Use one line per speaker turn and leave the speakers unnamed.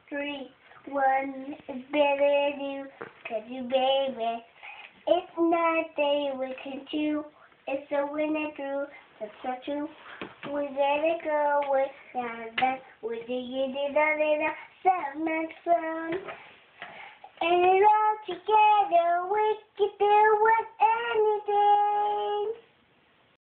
3, 1 is better than you, 'cause you baby. It's not day we can do. It's a winner through. That's so true. We gotta go with that. We did it all so much fun. And all together we can do it.